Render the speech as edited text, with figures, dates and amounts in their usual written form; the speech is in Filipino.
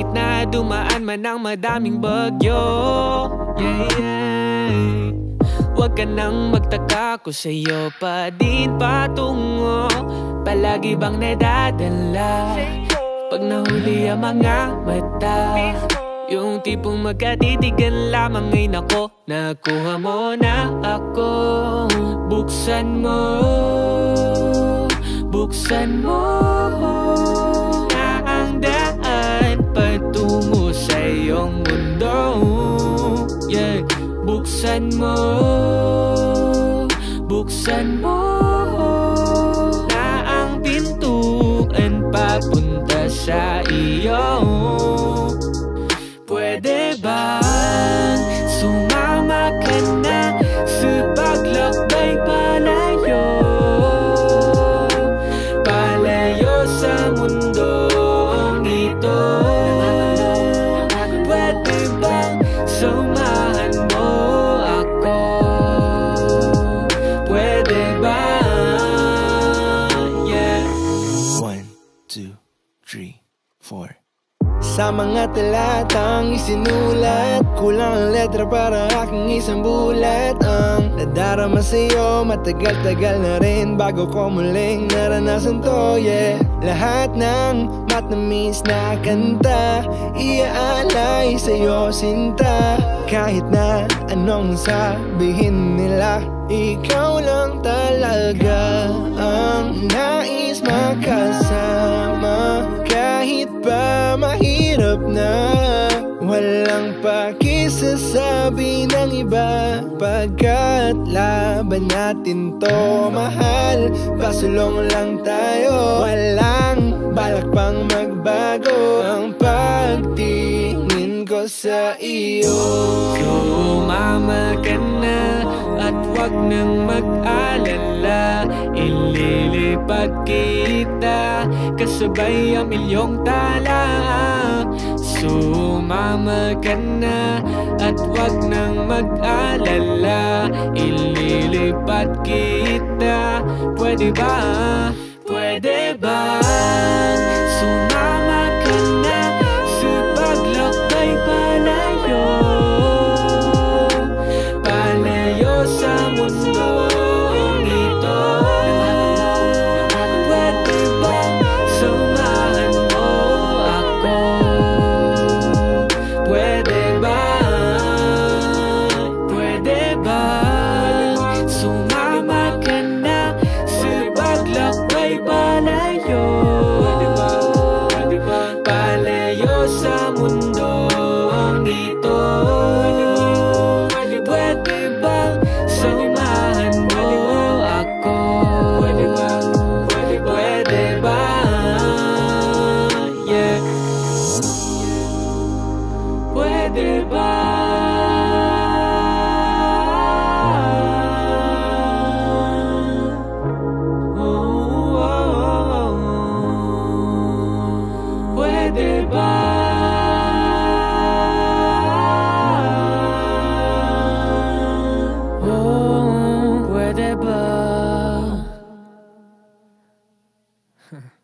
Kahit na dumaan man ang madaming bagyo, yeah. Huwag ka nang magtaka kung sa'yo padin patungo. Palagi bang nadadala pag nahuli ang mga mata? Yung tipong magkatitigan lamang ay nako, nakuha mo na ako. Buksan mo na ang daan patungo sa iyong mundo, yeah. Buksan mo na ang pintuan papunta sa iyo. Pwede ba sumama ka na sa paglakbay palayo? Palayo sa mundong ito. Pwede bang samahan mo ako? Pwede ba? Yeah. 1, 2, 3, 4. Sa mga talatang isinulat, kulang ang letra para aking isang bulat. Ang nadarama sa'yo, matagal-tagal na rin bago ko muling naranasan to, yeah. Lahat ng matamis na kanta, iaalay sa'yo sinta. Kahit na anong sabihin nila, ikaw lang talaga ang nais makasama. Kahit pa mahirap na, walang pakisasabi ng iba. Pagkat laban natin to, mahal, pasulong lang tayo. Walang balak pang magbago ang pagtingin ko sa iyo. Sumama ka na at wag nang mag-alala, ililipad kita kasabay ang milyong tala. Sumama ka na at wag nang mag-alala, ililipad kita. Pwede ba? Pwede ba? Sumama ka na sa paglakbay palayo. Palayo sa mundong ito. Pwede ba samahan mo ako? Pwede ba? Pwede ba? Sumama ka na sa paglakbay palayo. Palayo sa mundong ito. Pwede bang samahan mo ako? Pwede ba? Yeah. Pwede ba? Pwede ba? Pwede ba?